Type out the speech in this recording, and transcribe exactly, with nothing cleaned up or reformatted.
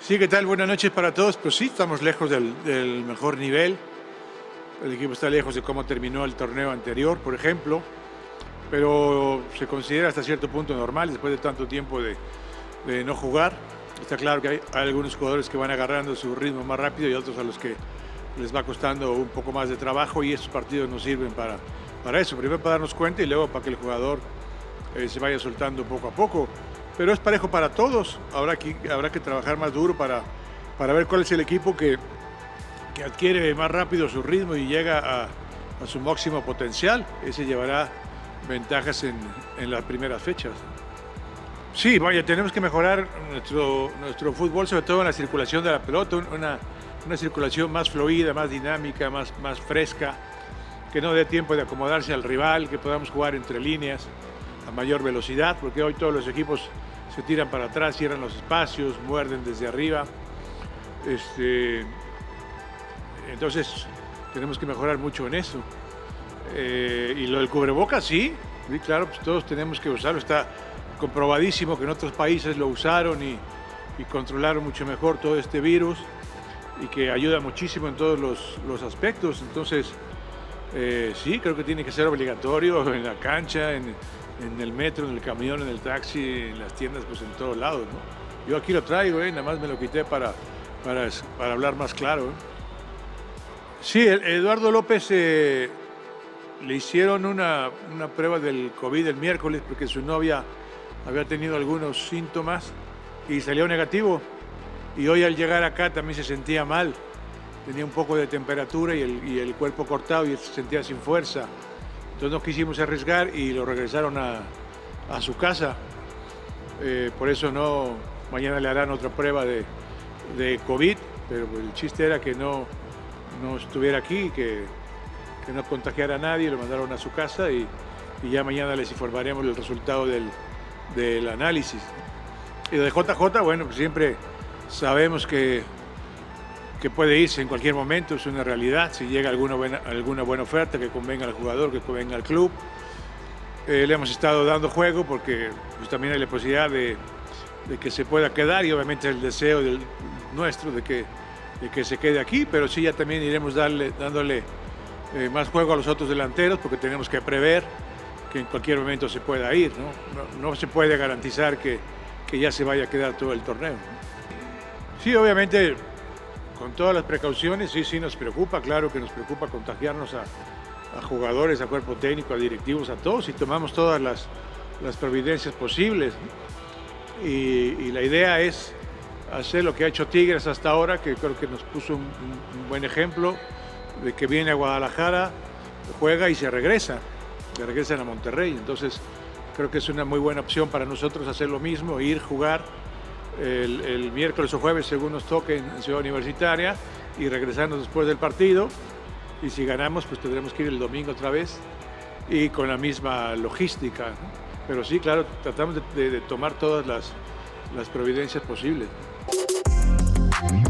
Sí, ¿qué tal? Buenas noches para todos. Pues sí, estamos lejos del, del mejor nivel. El equipo está lejos de cómo terminó el torneo anterior, por ejemplo. Pero se considera hasta cierto punto normal después de tanto tiempo de, de no jugar. Está claro que hay, hay algunos jugadores que van agarrando su ritmo más rápido y otros a los que les va costando un poco más de trabajo, y estos partidos nos sirven para, para eso. Primero para darnos cuenta y luego para que el jugador eh, se vaya soltando poco a poco. Pero es parejo para todos. Habrá que, habrá que trabajar más duro para, para ver cuál es el equipo que, que adquiere más rápido su ritmo y llega a, a su máximo potencial. Ese llevará ventajas en, en las primeras fechas. Sí, vaya, tenemos que mejorar nuestro, nuestro fútbol, sobre todo en la circulación de la pelota, una, una circulación más fluida, más dinámica, más, más fresca, que no dé tiempo de acomodarse al rival, que podamos jugar entre líneas a mayor velocidad, porque hoy todos los equipos se tiran para atrás, cierran los espacios, muerden desde arriba. Este, entonces tenemos que mejorar mucho en eso. Eh, y lo del cubrebocas, sí, sí, claro, pues todos tenemos que usarlo. Está comprobadísimo que en otros países lo usaron y, y controlaron mucho mejor todo este virus, y que ayuda muchísimo en todos los, los aspectos. Entonces, eh, sí, creo que tiene que ser obligatorio en la cancha, en, en el metro, en el camión, en el taxi, en las tiendas, pues en todos lados, ¿no? Yo aquí lo traigo, ¿eh? Nada más me lo quité para, para, para hablar más claro, ¿eh? Sí, Eduardo López eh, le hicieron una, una prueba del COVID el miércoles porque su novia había tenido algunos síntomas y salió negativo. Y hoy al llegar acá también se sentía mal. Tenía un poco de temperatura y el, y el cuerpo cortado y se sentía sin fuerza. Entonces no quisimos arriesgar y lo regresaron a, a su casa. Eh, por eso no, mañana le harán otra prueba de, de COVID, pero el chiste era que no, no estuviera aquí, que, que no contagiara a nadie. Lo mandaron a su casa y, y ya mañana les informaremos el resultado del, del análisis. Y de J J, bueno, pues siempre sabemos que, que puede irse en cualquier momento, es una realidad. Si llega alguna buena, alguna buena oferta que convenga al jugador, que convenga al club. Eh, le hemos estado dando juego porque pues, también hay la posibilidad de, de que se pueda quedar, y obviamente el deseo del, nuestro de que, de que se quede aquí, pero sí ya también iremos darle, dándole eh, más juego a los otros delanteros, porque tenemos que prever que en cualquier momento se pueda ir, ¿no? No, no se puede garantizar que, que ya se vaya a quedar todo el torneo, ¿no? Sí, obviamente, con todas las precauciones, sí, sí nos preocupa, claro que nos preocupa contagiarnos a, a jugadores, a cuerpo técnico, a directivos, a todos, y tomamos todas las, las providencias posibles, ¿no? Y, y la idea es hacer lo que ha hecho Tigres hasta ahora, que creo que nos puso un, un buen ejemplo, de que viene a Guadalajara, juega y se regresa, se regresan a Monterrey. Entonces creo que es una muy buena opción para nosotros hacer lo mismo, ir, jugar el, el miércoles o jueves según nos toque en Ciudad Universitaria, y regresarnos después del partido, y si ganamos pues tendremos que ir el domingo otra vez y con la misma logística, ¿no? Pero sí, claro, tratamos de, de, de tomar todas las, las providencias posibles.